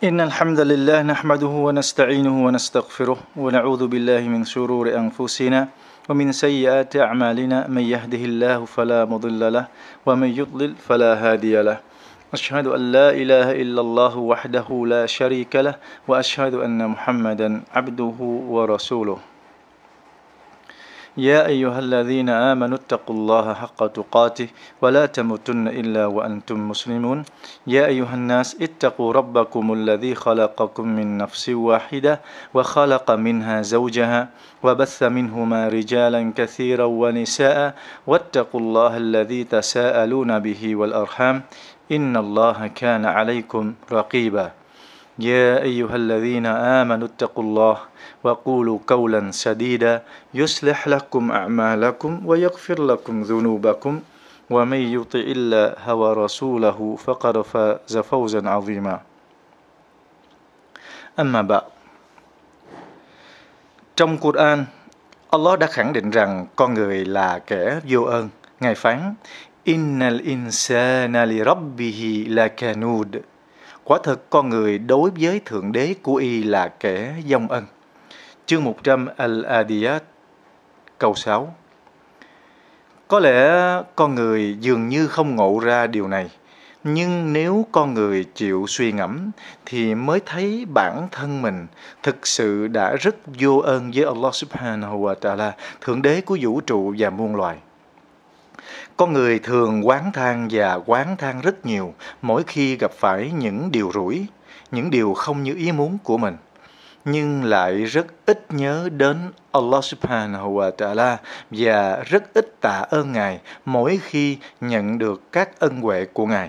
إن الحمد لله نحمده ونستعينه ونستغفره ونعوذ بالله من شرور أنفسنا ومن سيئات أعمالنا من يهده الله فلا مضل له ومن يضلل فلا هادي له أشهد أن لا إله إلا الله وحده لا شريك له وأشهد أن محمدا عبده ورسوله يا أيها الذين آمنوا اتقوا الله حق تقاته ولا تموتن إلا وأنتم مسلمون يا أيها الناس اتقوا ربكم الذي خلقكم من نفس واحدة وخلق منها زوجها وبث منهما رجالا كثيرا ونساء واتقوا الله الذي تساءلون به والأرحام إن الله كان عليكم رقيبا يا أيها الذين آمنوا اتقوا الله وقولوا قولا سديدا يصلح لكم أعمالكم ويغفر لكم ذنوبكم ومن يطع الله ورسوله فقد فاز فوزا عظيما أما بعد. Trong Quran, Allah đã khẳng định rằng con người là kẻ vô ơn. Ngài phán: Innal insana li rabbihi lakanud. Quả thực con người đối với Thượng Đế của y là kẻ vong ân. Chương 100 Al-Adiyat câu 6. Có lẽ con người dường như không ngộ ra điều này, nhưng nếu con người chịu suy ngẫm thì mới thấy bản thân mình thực sự đã rất vô ơn với Allah Subhanahu wa Ta'ala, Thượng Đế của vũ trụ và muôn loài. Con người thường oán than và oán than rất nhiều mỗi khi gặp phải những điều rủi, những điều không như ý muốn của mình, nhưng lại rất ít nhớ đến Allah Subhanahu wa Ta'ala và rất ít tạ ơn Ngài mỗi khi nhận được các ân huệ của Ngài.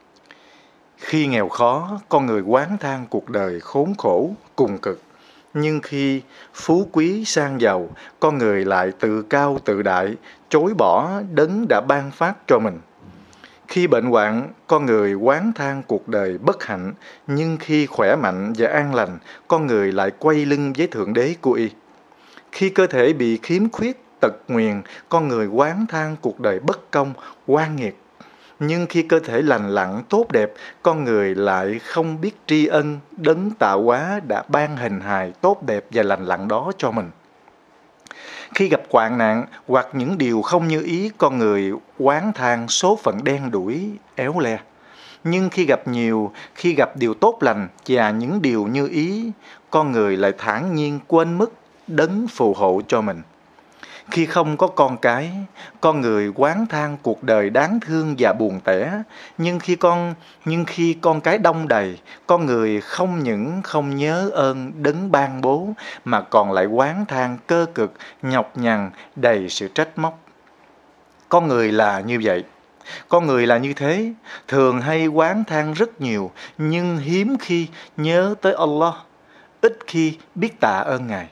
Khi nghèo khó, con người oán than cuộc đời khốn khổ, cùng cực. Nhưng khi phú quý sang giàu, con người lại tự cao tự đại, chối bỏ đấng đã ban phát cho mình. Khi bệnh hoạn, con người oán than cuộc đời bất hạnh, nhưng khi khỏe mạnh và an lành, con người lại quay lưng với Thượng Đế của y. Khi cơ thể bị khiếm khuyết, tật nguyền, con người oán than cuộc đời bất công, oan nghiệt. Nhưng khi cơ thể lành lặn, tốt đẹp, con người lại không biết tri ân đấng tạo hóa đã ban hình hài tốt đẹp và lành lặn đó cho mình. Khi gặp hoạn nạn hoặc những điều không như ý, con người oán than số phận đen đủi, éo le. Nhưng khi gặp điều tốt lành và những điều như ý, con người lại thản nhiên quên mất đấng phù hộ cho mình. Khi không có con cái, con người oán than cuộc đời đáng thương và buồn tẻ. Nhưng khi con cái đông đầy, con người không những không nhớ ơn đấng ban bố, mà còn lại oán than cơ cực, nhọc nhằn, đầy sự trách móc. Con người là như vậy. Con người là như thế, thường hay oán than rất nhiều, nhưng hiếm khi nhớ tới Allah, ít khi biết tạ ơn Ngài.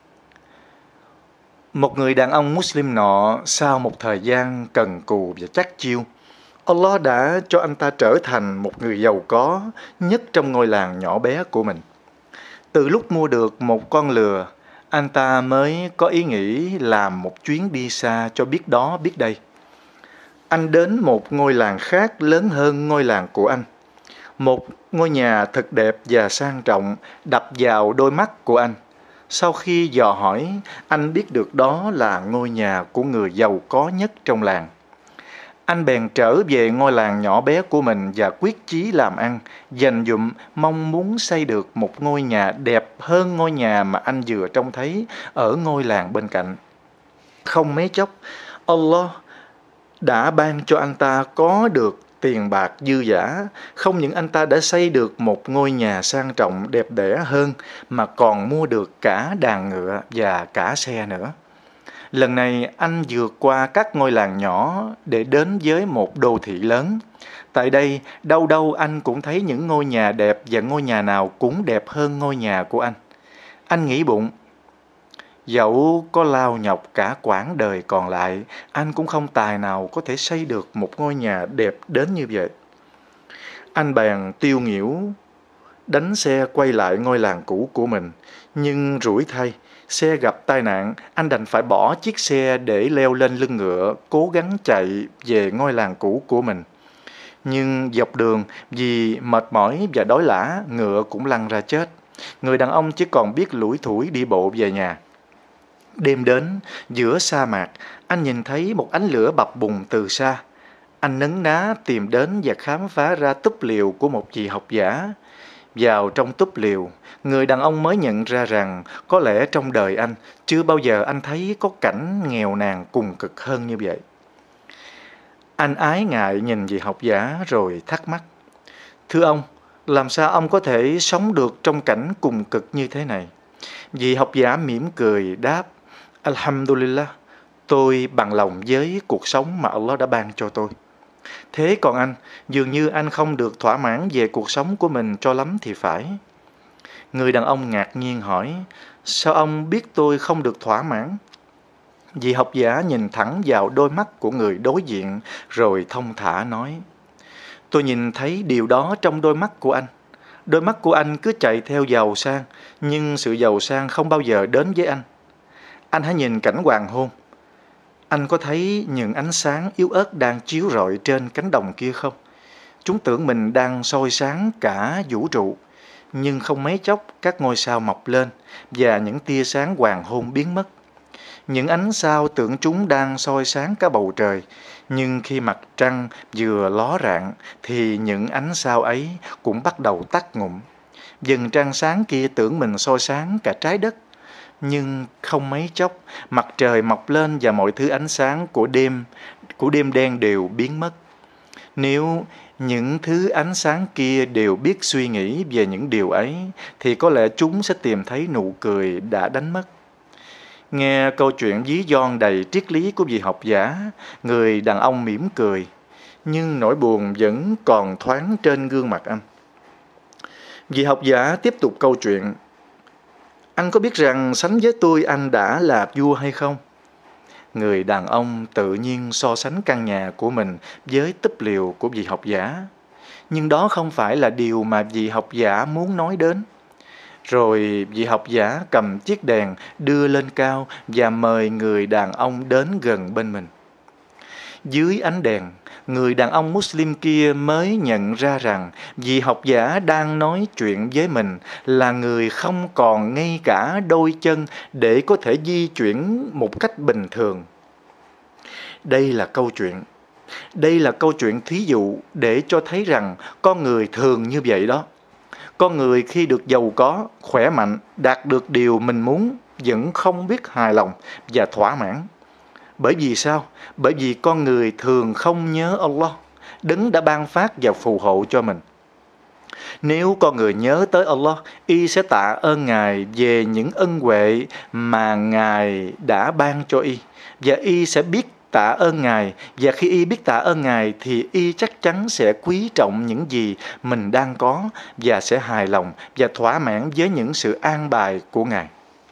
Một người đàn ông Muslim nọ sau một thời gian cần cù và chắc chiêu, Allah đã cho anh ta trở thành một người giàu có nhất trong ngôi làng nhỏ bé của mình. Từ lúc mua được một con lừa, anh ta mới có ý nghĩ làm một chuyến đi xa cho biết đó biết đây. Anh đến một ngôi làng khác lớn hơn ngôi làng của anh. Một ngôi nhà thật đẹp và sang trọng đập vào đôi mắt của anh. Sau khi dò hỏi, anh biết được đó là ngôi nhà của người giàu có nhất trong làng. Anh bèn trở về ngôi làng nhỏ bé của mình và quyết chí làm ăn, dành dụm mong muốn xây được một ngôi nhà đẹp hơn ngôi nhà mà anh vừa trông thấy ở ngôi làng bên cạnh. Không mấy chốc, Allah đã ban cho anh ta có được tiền bạc dư dả. Không những anh ta đã xây được một ngôi nhà sang trọng đẹp đẽ hơn, mà còn mua được cả đàn ngựa và cả xe nữa. Lần này anh vượt qua các ngôi làng nhỏ để đến với một đô thị lớn. Tại đây, đâu đâu anh cũng thấy những ngôi nhà đẹp, và ngôi nhà nào cũng đẹp hơn ngôi nhà của anh. Anh nghĩ bụng, dẫu có lao nhọc cả quãng đời còn lại, anh cũng không tài nào có thể xây được một ngôi nhà đẹp đến như vậy. Anh bèn tiêu nghỉu đánh xe quay lại ngôi làng cũ của mình. Nhưng rủi thay, xe gặp tai nạn, anh đành phải bỏ chiếc xe để leo lên lưng ngựa, cố gắng chạy về ngôi làng cũ của mình. Nhưng dọc đường, vì mệt mỏi và đói lả, ngựa cũng lăn ra chết. Người đàn ông chỉ còn biết lủi thủi đi bộ về nhà. Đêm đến, giữa sa mạc, anh nhìn thấy một ánh lửa bập bùng từ xa. Anh nấn ná tìm đến và khám phá ra túp liều của một vị học giả. Vào trong túp liều, người đàn ông mới nhận ra rằng có lẽ trong đời anh chưa bao giờ anh thấy có cảnh nghèo nàn cùng cực hơn như vậy. Anh ái ngại nhìn vị học giả rồi thắc mắc. Thưa ông, làm sao ông có thể sống được trong cảnh cùng cực như thế này? Vị học giả mỉm cười đáp, Alhamdulillah, tôi bằng lòng với cuộc sống mà Allah đã ban cho tôi. Thế còn anh, dường như anh không được thỏa mãn về cuộc sống của mình cho lắm thì phải. Người đàn ông ngạc nhiên hỏi, sao ông biết tôi không được thỏa mãn? Vị học giả nhìn thẳng vào đôi mắt của người đối diện rồi thông thả nói, tôi nhìn thấy điều đó trong đôi mắt của anh. Đôi mắt của anh cứ chạy theo giàu sang, nhưng sự giàu sang không bao giờ đến với anh. Anh hãy nhìn cảnh hoàng hôn. Anh có thấy những ánh sáng yếu ớt đang chiếu rọi trên cánh đồng kia không? Chúng tưởng mình đang soi sáng cả vũ trụ. Nhưng không mấy chốc các ngôi sao mọc lên và những tia sáng hoàng hôn biến mất. Những ánh sao tưởng chúng đang soi sáng cả bầu trời. Nhưng khi mặt trăng vừa ló rạng thì những ánh sao ấy cũng bắt đầu tắt ngụm. Vầng trăng sáng kia tưởng mình soi sáng cả trái đất. Nhưng không mấy chốc, mặt trời mọc lên và mọi thứ ánh sáng của đêm đen đều biến mất. Nếu những thứ ánh sáng kia đều biết suy nghĩ về những điều ấy, thì có lẽ chúng sẽ tìm thấy nụ cười đã đánh mất. Nghe câu chuyện ví von đầy triết lý của vị học giả, người đàn ông mỉm cười, nhưng nỗi buồn vẫn còn thoáng trên gương mặt anh. Vị học giả tiếp tục câu chuyện. Anh có biết rằng sánh với tôi anh đã là vua hay không? Người đàn ông tự nhiên so sánh căn nhà của mình với túp liều của vị học giả. Nhưng đó không phải là điều mà vị học giả muốn nói đến. Rồi vị học giả cầm chiếc đèn đưa lên cao và mời người đàn ông đến gần bên mình. Dưới ánh đèn, người đàn ông Muslim kia mới nhận ra rằng vị học giả đang nói chuyện với mình là người không còn ngay cả đôi chân để có thể di chuyển một cách bình thường. Đây là câu chuyện thí dụ để cho thấy rằng con người thường như vậy đó. Con người khi được giàu có, khỏe mạnh, đạt được điều mình muốn vẫn không biết hài lòng và thỏa mãn. Bởi vì sao? Bởi vì con người thường không nhớ Allah, Đấng đã ban phát và phù hộ cho mình. Nếu con người nhớ tới Allah, y sẽ tạ ơn Ngài về những ân huệ mà Ngài đã ban cho y. Và y sẽ biết tạ ơn Ngài, và khi y biết tạ ơn Ngài thì y chắc chắn sẽ quý trọng những gì mình đang có và sẽ hài lòng và thỏa mãn với những sự an bài của Ngài.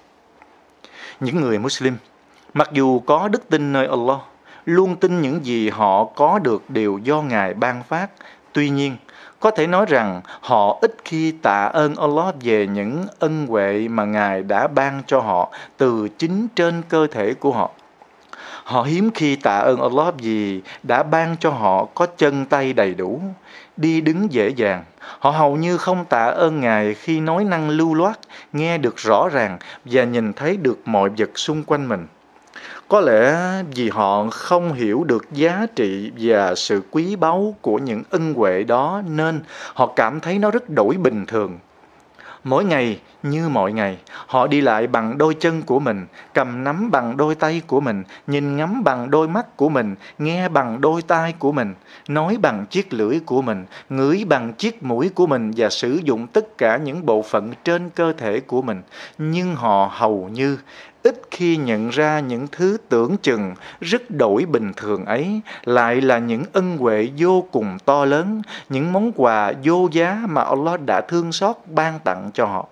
Những người Muslim, mặc dù có đức tin nơi Allah, luôn tin những gì họ có được đều do Ngài ban phát. Tuy nhiên, có thể nói rằng họ ít khi tạ ơn Allah về những ân huệ mà Ngài đã ban cho họ từ chính trên cơ thể của họ. Họ hiếm khi tạ ơn Allah vì đã ban cho họ có chân tay đầy đủ, đi đứng dễ dàng. Họ hầu như không tạ ơn Ngài khi nói năng lưu loát, nghe được rõ ràng và nhìn thấy được mọi vật xung quanh mình. Có lẽ vì họ không hiểu được giá trị và sự quý báu của những ân huệ đó nên họ cảm thấy nó rất đổi bình thường. Mỗi ngày như mọi ngày, họ đi lại bằng đôi chân của mình, cầm nắm bằng đôi tay của mình, nhìn ngắm bằng đôi mắt của mình, nghe bằng đôi tai của mình, nói bằng chiếc lưỡi của mình, ngửi bằng chiếc mũi của mình và sử dụng tất cả những bộ phận trên cơ thể của mình. Nhưng họ hầu như ít khi nhận ra những thứ tưởng chừng rất đổi bình thường ấy lại là những ân huệ vô cùng to lớn, những món quà vô giá mà Allah đã thương xót ban tặng cho họ.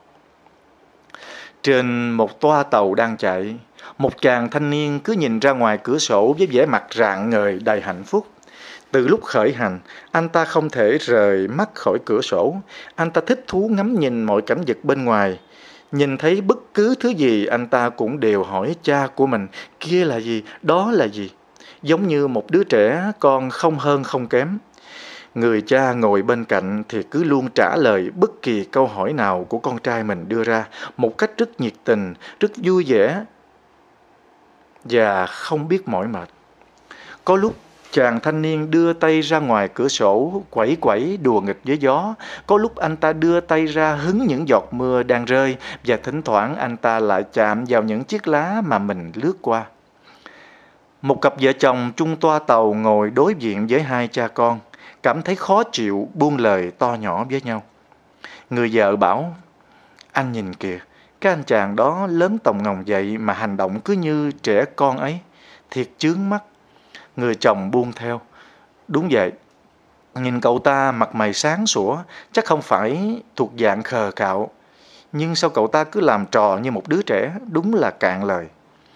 Trên một toa tàu đang chạy, một chàng thanh niên cứ nhìn ra ngoài cửa sổ với vẻ mặt rạng ngời đầy hạnh phúc. Từ lúc khởi hành, anh ta không thể rời mắt khỏi cửa sổ. Anh ta thích thú ngắm nhìn mọi cảnh vật bên ngoài. Nhìn thấy bất cứ thứ gì, anh ta cũng đều hỏi cha của mình, kia là gì, đó là gì? Giống như một đứa trẻ con không hơn không kém. Người cha ngồi bên cạnh thì cứ luôn trả lời bất kỳ câu hỏi nào của con trai mình đưa ra một cách rất nhiệt tình, rất vui vẻ và không biết mỏi mệt. Có lúc chàng thanh niên đưa tay ra ngoài cửa sổ quẩy quẩy đùa nghịch với gió. Có lúc anh ta đưa tay ra hứng những giọt mưa đang rơi và thỉnh thoảng anh ta lại chạm vào những chiếc lá mà mình lướt qua. Một cặp vợ chồng chung toa tàu ngồi đối diện với hai cha con, cảm thấy khó chịu buông lời to nhỏ với nhau. Người vợ bảo: anh nhìn kìa, cái anh chàng đó lớn tòng ngồng vậy mà hành động cứ như trẻ con ấy, thiệt chướng mắt. Người chồng buông theo: đúng vậy, nhìn cậu ta mặt mày sáng sủa, chắc không phải thuộc dạng khờ khạo. Nhưng sao cậu ta cứ làm trò như một đứa trẻ, đúng là cạn lời.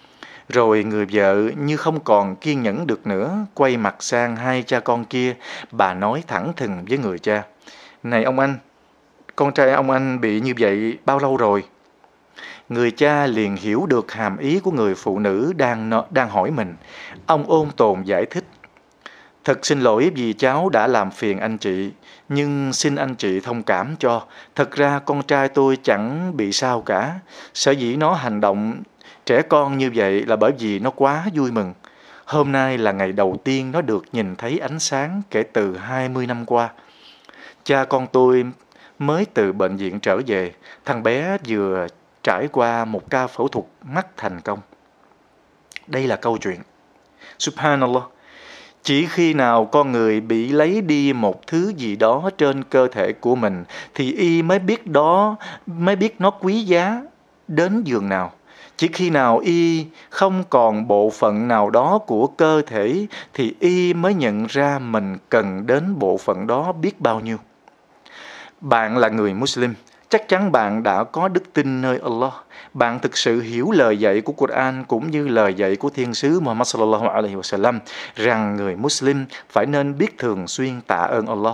Rồi người vợ như không còn kiên nhẫn được nữa, quay mặt sang hai cha con kia, bà nói thẳng thừng với người cha: này ông anh, con trai ông anh bị như vậy bao lâu rồi? Người cha liền hiểu được hàm ý của người phụ nữ đang hỏi mình. Ông ôn tồn giải thích: thật xin lỗi vì cháu đã làm phiền anh chị, nhưng xin anh chị thông cảm cho. Thật ra con trai tôi chẳng bị sao cả. Sở dĩ nó hành động trẻ con như vậy là bởi vì nó quá vui mừng. Hôm nay là ngày đầu tiên nó được nhìn thấy ánh sáng kể từ 20 năm qua. Cha con tôi mới từ bệnh viện trở về. Thằng bé vừa trải qua một ca phẫu thuật mắt thành công. Đây là câu chuyện. Subhanallah. Chỉ khi nào con người bị lấy đi một thứ gì đó trên cơ thể của mình thì y mới biết nó quý giá đến giường nào. Chỉ khi nào y không còn bộ phận nào đó của cơ thể thì y mới nhận ra mình cần đến bộ phận đó biết bao nhiêu. Bạn là người Muslim, chắc chắn bạn đã có đức tin nơi Allah. Bạn thực sự hiểu lời dạy của Quran cũng như lời dạy của Thiên sứ Muhammad sallallahu alaihi wasallam rằng người Muslim phải nên biết thường xuyên tạ ơn Allah.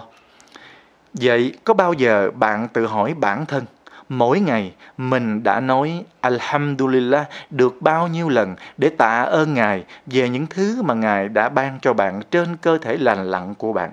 Vậy có bao giờ bạn tự hỏi bản thân, mỗi ngày mình đã nói Alhamdulillah được bao nhiêu lần để tạ ơn Ngài về những thứ mà Ngài đã ban cho bạn trên cơ thể lành lặn của bạn?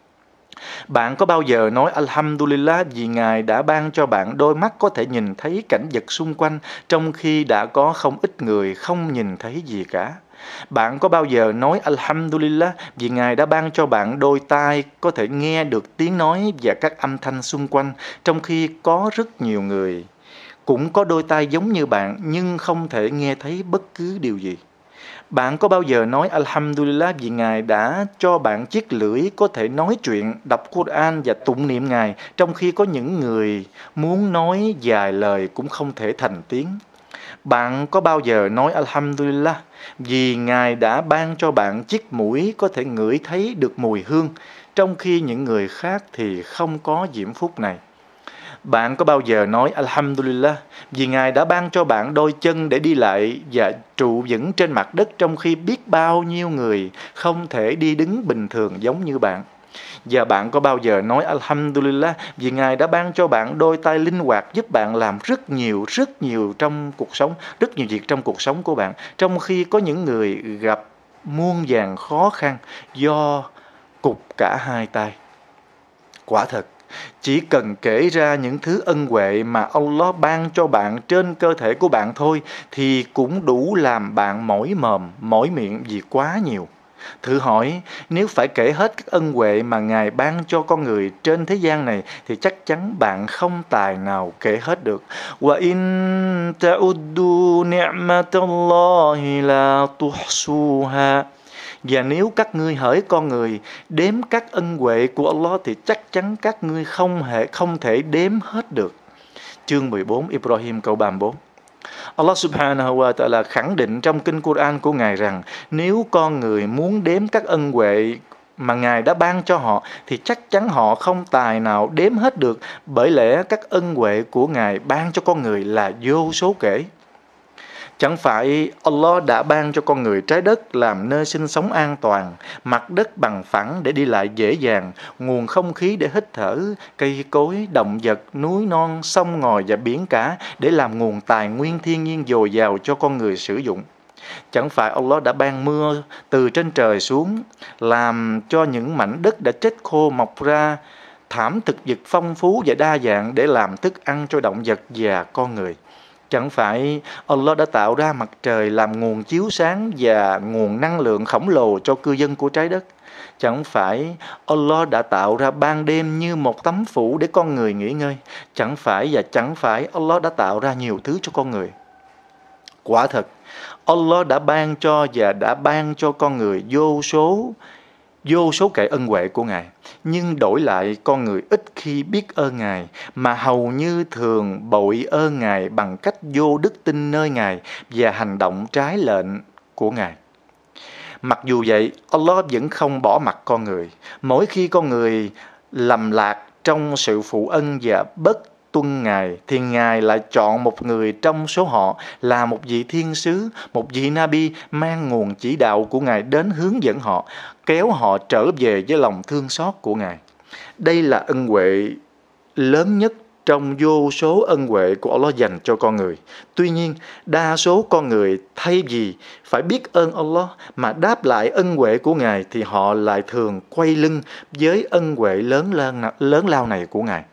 Bạn có bao giờ nói Alhamdulillah vì Ngài đã ban cho bạn đôi mắt có thể nhìn thấy cảnh vật xung quanh trong khi đã có không ít người không nhìn thấy gì cả? Bạn có bao giờ nói Alhamdulillah vì Ngài đã ban cho bạn đôi tai có thể nghe được tiếng nói và các âm thanh xung quanh trong khi có rất nhiều người cũng có đôi tai giống như bạn nhưng không thể nghe thấy bất cứ điều gì? Bạn có bao giờ nói Alhamdulillah vì Ngài đã cho bạn chiếc lưỡi có thể nói chuyện, đọc Quran và tụng niệm Ngài trong khi có những người muốn nói vài lời cũng không thể thành tiếng? Bạn có bao giờ nói Alhamdulillah vì Ngài đã ban cho bạn chiếc mũi có thể ngửi thấy được mùi hương trong khi những người khác thì không có diễm phúc này? Bạn có bao giờ nói Alhamdulillah vì Ngài đã ban cho bạn đôi chân để đi lại và trụ vững trên mặt đất trong khi biết bao nhiêu người không thể đi đứng bình thường giống như bạn? Và bạn có bao giờ nói Alhamdulillah vì Ngài đã ban cho bạn đôi tay linh hoạt giúp bạn làm rất nhiều trong cuộc sống, rất nhiều việc trong cuộc sống của bạn, trong khi có những người gặp muôn vàn khó khăn do cụt cả hai tay? Quả thật, chỉ cần kể ra những thứ ân huệ mà Allah ban cho bạn trên cơ thể của bạn thôi thì cũng đủ làm bạn mỏi mồm, mỏi miệng vì quá nhiều. Thử hỏi, nếu phải kể hết các ân huệ mà Ngài ban cho con người trên thế gian này thì chắc chắn bạn không tài nào kể hết được. Wa in ta'uddu ni'matallahi la tuhsuha. Và nếu các ngươi hỡi con người đếm các ân huệ của Allah thì chắc chắn các ngươi không thể đếm hết được. Chương 14 Ibrahim câu 34. Allah subhanahu wa ta'ala khẳng định trong kinh Quran của Ngài rằng nếu con người muốn đếm các ân huệ mà Ngài đã ban cho họ thì chắc chắn họ không tài nào đếm hết được, bởi lẽ các ân huệ của Ngài ban cho con người là vô số kể. Chẳng phải Allah đã ban cho con người trái đất làm nơi sinh sống an toàn, mặt đất bằng phẳng để đi lại dễ dàng, nguồn không khí để hít thở, cây cối, động vật, núi non, sông ngòi và biển cả để làm nguồn tài nguyên thiên nhiên dồi dào cho con người sử dụng. Chẳng phải Allah đã ban mưa từ trên trời xuống, làm cho những mảnh đất đã chết khô mọc ra thảm thực vật phong phú và đa dạng để làm thức ăn cho động vật và con người. Chẳng phải Allah đã tạo ra mặt trời làm nguồn chiếu sáng và nguồn năng lượng khổng lồ cho cư dân của trái đất. Chẳng phải Allah đã tạo ra ban đêm như một tấm phủ để con người nghỉ ngơi. Chẳng phải Allah đã tạo ra nhiều thứ cho con người. Quả thật, Allah đã ban cho và đã ban cho con người vô số kể ân huệ của Ngài. Nhưng đổi lại con người ít khi biết ơn Ngài, mà hầu như thường bội ơn Ngài bằng cách vô đức tin nơi Ngài và hành động trái lệnh của Ngài. Mặc dù vậy, Allah vẫn không bỏ mặc con người. Mỗi khi con người lầm lạc trong sự phụ ân và bất tuân Ngài, thì Ngài lại chọn một người trong số họ là một vị thiên sứ, một vị Nabi mang nguồn chỉ đạo của Ngài đến hướng dẫn họ, kéo họ trở về với lòng thương xót của Ngài. Đây là ân huệ lớn nhất trong vô số ân huệ của Allah dành cho con người. Tuy nhiên, đa số con người thay vì phải biết ơn Allah mà đáp lại ân huệ của Ngài thì họ lại thường quay lưng với ân huệ lớn lao này của Ngài.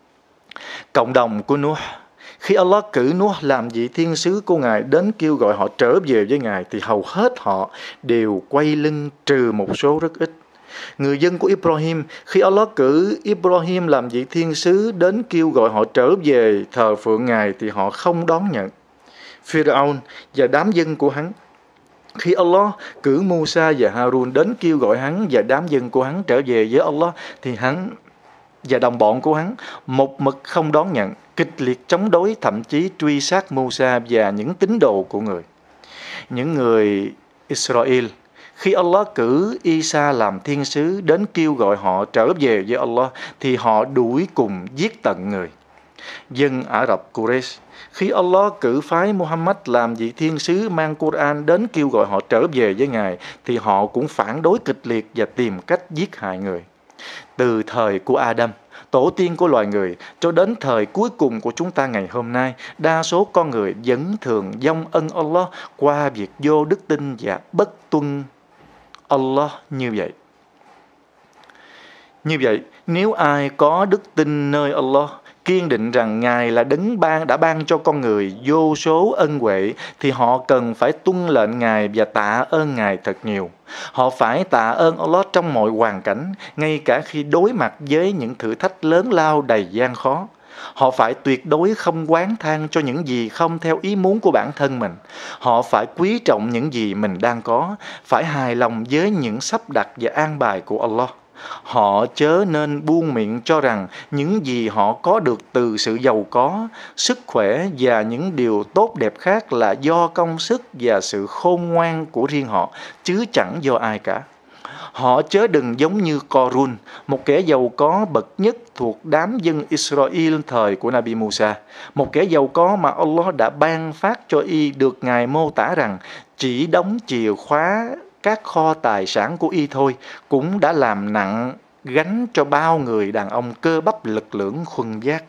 Cộng đồng của Nuh, khi Allah cử Nuh làm vị thiên sứ của Ngài đến kêu gọi họ trở về với Ngài thì hầu hết họ đều quay lưng trừ một số rất ít. Người dân của Ibrahim, khi Allah cử Ibrahim làm vị thiên sứ đến kêu gọi họ trở về thờ phượng Ngài thì họ không đón nhận. Pharaoh và đám dân của hắn, khi Allah cử Musa và Harun đến kêu gọi hắn và đám dân của hắn trở về với Allah thì hắn và đồng bọn của hắn một mực không đón nhận, kịch liệt chống đối, thậm chí truy sát Musa và những tín đồ của người. Những người Israel, khi Allah cử Isa làm thiên sứ đến kêu gọi họ trở về với Allah thì họ đuổi cùng giết tận người. Dân Ả Rập Quraysh, khi Allah cử phái Muhammad làm vị thiên sứ mang Quran đến kêu gọi họ trở về với Ngài thì họ cũng phản đối kịch liệt và tìm cách giết hại người. Từ thời của Adam, tổ tiên của loài người, cho đến thời cuối cùng của chúng ta ngày hôm nay, đa số con người vẫn thường vong ân Allah qua việc vô đức tin và bất tuân Allah như vậy. Như vậy, nếu ai có đức tin nơi Allah, kiên định rằng Ngài là đấng đã ban cho con người vô số ân huệ, thì họ cần phải tuân lệnh Ngài và tạ ơn Ngài thật nhiều. Họ phải tạ ơn Allah trong mọi hoàn cảnh, ngay cả khi đối mặt với những thử thách lớn lao đầy gian khó. Họ phải tuyệt đối không oán than cho những gì không theo ý muốn của bản thân mình. Họ phải quý trọng những gì mình đang có, phải hài lòng với những sắp đặt và an bài của Allah. Họ chớ nên buông miệng cho rằng những gì họ có được từ sự giàu có, sức khỏe và những điều tốt đẹp khác là do công sức và sự khôn ngoan của riêng họ, chứ chẳng do ai cả. Họ chớ đừng giống như Qarun, một kẻ giàu có bậc nhất thuộc đám dân Israel thời của Nabi Musa. Một kẻ giàu có mà Allah đã ban phát cho y được Ngài mô tả rằng chỉ đóng chìa khóa các kho tài sản của y thôi cũng đã làm nặng gánh cho bao người đàn ông cơ bắp lực lưỡng khuân vác.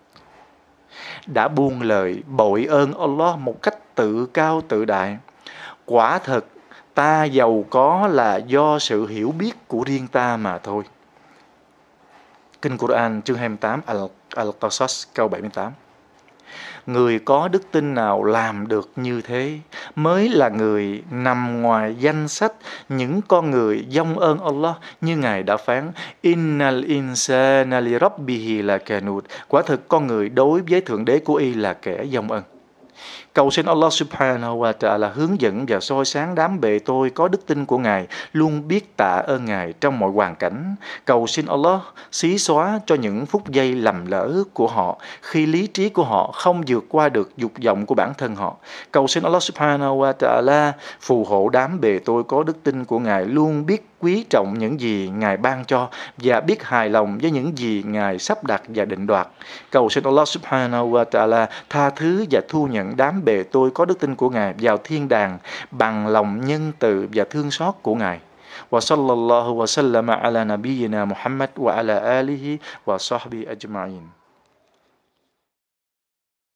Đã buông lời bội ơn Allah một cách tự cao tự đại. Quả thật, ta giàu có là do sự hiểu biết của riêng ta mà thôi. Kinh Quran chương 28 Al-Qasas câu 78. Người có đức tin nào làm được như thế mới là người nằm ngoài danh sách những con người vong ơn Allah, như Ngài đã phán: Innal insana li rabbihi lakanud. Quả thực con người đối với Thượng Đế của y là kẻ vong ơn. Cầu xin Allah subhanahu wa ta'ala hướng dẫn và soi sáng đám bề tôi có đức tin của Ngài, luôn biết tạ ơn Ngài trong mọi hoàn cảnh. Cầu xin Allah xí xóa cho những phút giây lầm lỡ của họ khi lý trí của họ không vượt qua được dục vọng của bản thân họ. Cầu xin Allah subhanahu wa ta'ala phù hộ đám bề tôi có đức tin của Ngài luôn biết quý trọng những gì Ngài ban cho và biết hài lòng với những gì Ngài sắp đặt và định đoạt. Cầu xin Allah subhanahu wa ta'ala tha thứ và thu nhận đám bề tôi có đức tin của Ngài vào thiên đàng bằng lòng nhân từ và thương xót của Ngài. Wa sallallahu wa sallama ala nabiyyina Muhammad wa ala alihi wa sahbihi ajma'in.